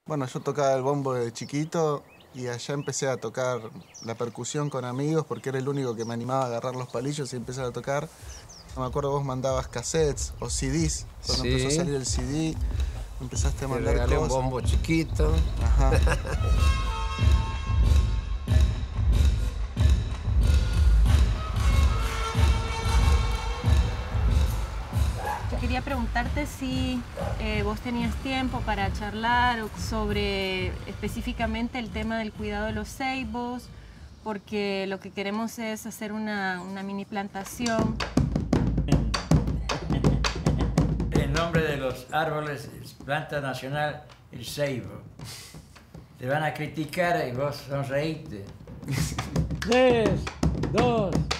Bueno, yo tocaba el bombo de chiquito y allá empecé a tocar la percusión con amigos porque era el único que me animaba a agarrar los palillos y empezar a tocar. No me acuerdo, vos mandabas cassettes o CDs. Cuando empezó a Sí. salir el CD, empezaste a Te mandar regalé un cosas. bombo chiquito. Ajá. Yo quería preguntarte si vos tenías tiempo para charlar sobre específicamente el tema del cuidado de los ceibos, porque lo que queremos es hacer una mini plantación. El nombre de los árboles es planta nacional, el ceibo. Te van a criticar y vos sonreíste. 3, 2,